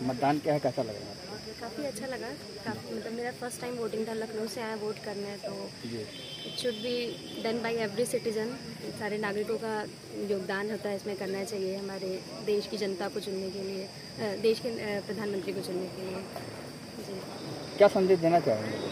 मतदान क्या है, कैसा लग रहा है? काफ़ी अच्छा लगा। काफ़ी मतलब मेरा फर्स्ट टाइम वोटिंग था, लखनऊ से आया वोट करने, तो it should be done by every citizen. सारे नागरिकों का योगदान होता है, इसमें करना चाहिए हमारे देश की जनता को चुनने के लिए, देश के प्रधानमंत्री को चुनने के लिए। जी, क्या संदेश देना चाहेंगे?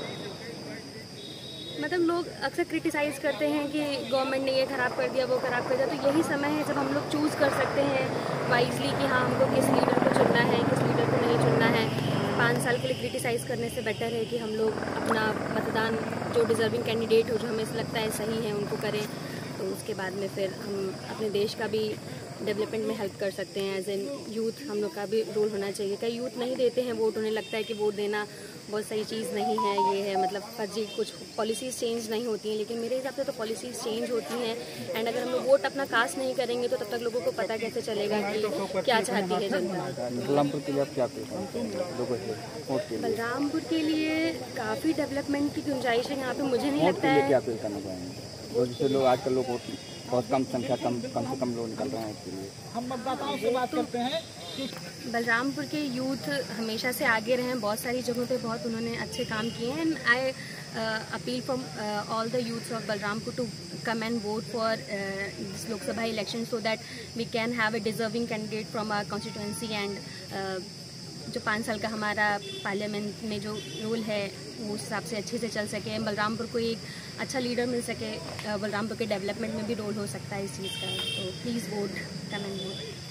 मतलब लोग अक्सर क्रिटिसाइज़ करते हैं कि गवर्नमेंट ने ये ख़राब कर दिया, वो ख़राब कर दिया, तो यही समय है जब हम लोग चूज़ कर सकते हैं वाइजली कि हाँ, हमको किस लीडर को चुनना है, किस लीडर को नहीं चुनना है। 5 साल के लिए क्रिटिसाइज़ करने से बेटर है कि हम लोग अपना मतदान जो डिज़र्विंग कैंडिडेट हो, जो हमें लगता है सही है, उनको करें। तो उसके बाद में फिर हम अपने देश का भी डेवलपमेंट में हेल्प कर सकते हैं। एज एन यूथ हम लोग का भी रोल होना चाहिए। कई यूथ नहीं देते हैं वोट, उन्हें लगता है कि वोट देना बहुत सही चीज़ नहीं है, ये है मतलब फर्जी, कुछ पॉलिसीज़ चेंज नहीं होती हैं। लेकिन मेरे हिसाब से तो पॉलिसीज़ चेंज होती हैं, एंड अगर हम लोग वोट अपना कास्ट नहीं करेंगे तो तब तक लोगों को पता कैसे चलेगा कि क्या चाहती है जनता। बलरामपुर के लिए आप क्या लोगों से बलरामपुर के लिए काफ़ी डेवलपमेंट की गुंजाइश है यहाँ पे, मुझे नहीं लगता है। क्या अपील करना चाहेंगे? जिससे लोग आजकल लोग बहुत कम संख्या, कम से कम लोग निकल रहे हैं उसके लिए। हम मतदाताओं से बात करते हैं कि बलरामपुर के यूथ हमेशा से आगे रहे हैं, बहुत सारी जगहों पे बहुत उन्होंने अच्छे काम किए हैं। And I appeal from all the youths of Balrampur to come and vote for this Lok Sabha election so that we can have a deserving candidate from our constituency and जो 5 साल का हमारा पार्लियामेंट में जो रोल है वो उस हिसाब से अच्छे से चल सके, बलरामपुर को एक अच्छा लीडर मिल सके, बलरामपुर के डेवलपमेंट में भी रोल हो सकता है इस चीज़ का। तो please vote, come and vote.